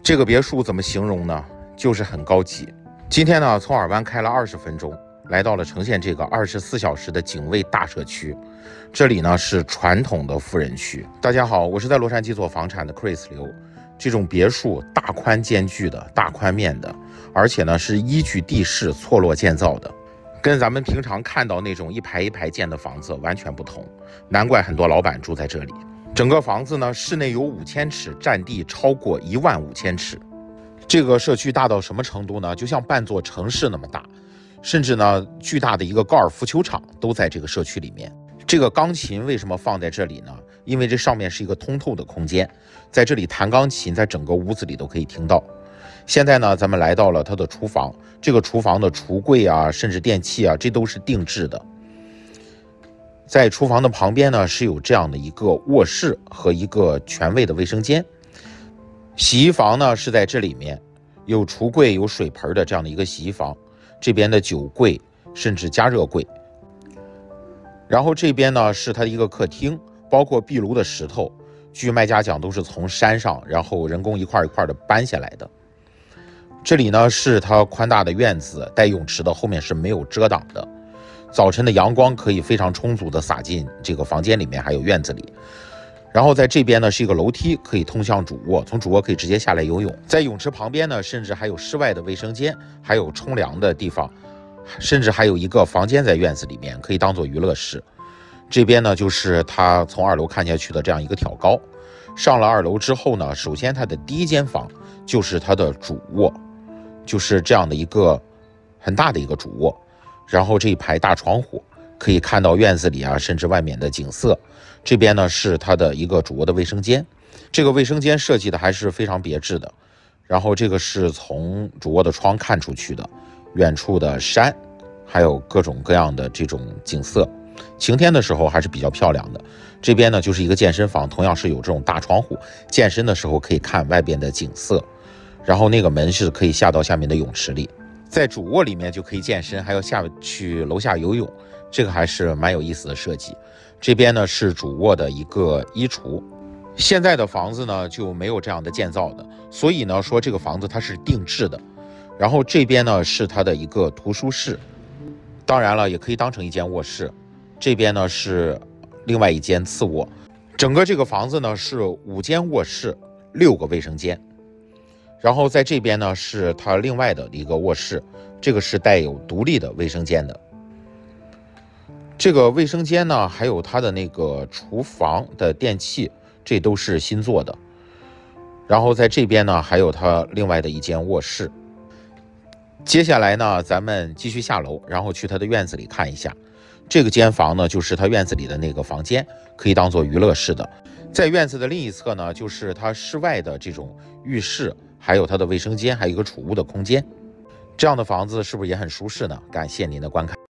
这个别墅怎么形容呢？就是很高级。今天呢，从尔湾开了20分钟，来到了呈现这个24小时的警卫大社区。这里呢是传统的富人区。大家好，我是在洛杉矶做房产的 Chris 刘。这种别墅大宽间距的、大宽面的，而且呢是依据地势错落建造的，跟咱们平常看到那种一排一排建的房子完全不同。难怪很多老板住在这里。整个房子呢，室内有5000尺，占地超过15000尺。这个社区大到什么程度呢？就像半座城市那么大，甚至呢，巨大的一个高尔夫球场都在这个社区里面。这个钢琴为什么放在这里呢？因为这上面是一个通透的空间，在这里弹钢琴，在整个屋子里都可以听到。现在呢，咱们来到了它的厨房，这个厨房的橱柜啊，甚至电器啊，这都是定制的。在厨房的旁边呢，是有这样的一个卧室和一个全卫的卫生间。洗衣房呢是在这里面，有橱柜、有水盆的这样的一个洗衣房。这边的酒柜，甚至加热柜。然后这边呢是它的一个客厅，包括壁炉的石头，据卖家讲都是从山上，然后人工一块一块的搬下来的。这里呢是它宽大的院子，带泳池的，后面是没有遮挡的。早晨的阳光可以非常充足的洒进这个房间里面，还有院子里。然后在这边呢是一个楼梯，可以通向主卧，从主卧可以直接下来游泳。在泳池旁边呢，甚至还有室外的卫生间，还有冲凉的地方，甚至还有一个房间在院子里面，可以当做娱乐室。这边呢就是它从2楼看下去的这样一个挑高。上了2楼之后呢，首先它的第一间房就是它的主卧，就是这样的一个很大的一个主卧。然后这一排大窗户可以看到院子里啊，甚至外面的景色。这边呢是它的一个主卧的卫生间，这个卫生间设计的还是非常别致的。然后这个是从主卧的窗看出去的，远处的山，还有各种各样的这种景色。晴天的时候还是比较漂亮的。这边呢就是一个健身房，同样是有这种大窗户，健身的时候可以看外边的景色。然后那个门是可以下到下面的泳池里，在主卧里面就可以健身，还要下去楼下游泳，这个还是蛮有意思的设计。这边呢是主卧的一个衣橱。现在的房子呢就没有这样的建造的，所以呢说这个房子它是定制的。然后这边呢是它的一个图书室，当然了也可以当成一间卧室。这边呢是另外一间次卧。整个这个房子呢是5间卧室，6个卫生间。然后在这边呢是它另外的一个卧室，这个是带有独立的卫生间的。这个卫生间呢还有它的那个厨房的电器，这都是新做的。然后在这边呢还有它另外的一间卧室。接下来呢咱们继续下楼，然后去它的院子里看一下。这个间房呢就是它院子里的那个房间，可以当做娱乐室的。在院子的另一侧呢就是它室外的这种浴室，还有它的卫生间，还有一个储物的空间。这样的房子是不是也很舒适呢？感谢您的观看。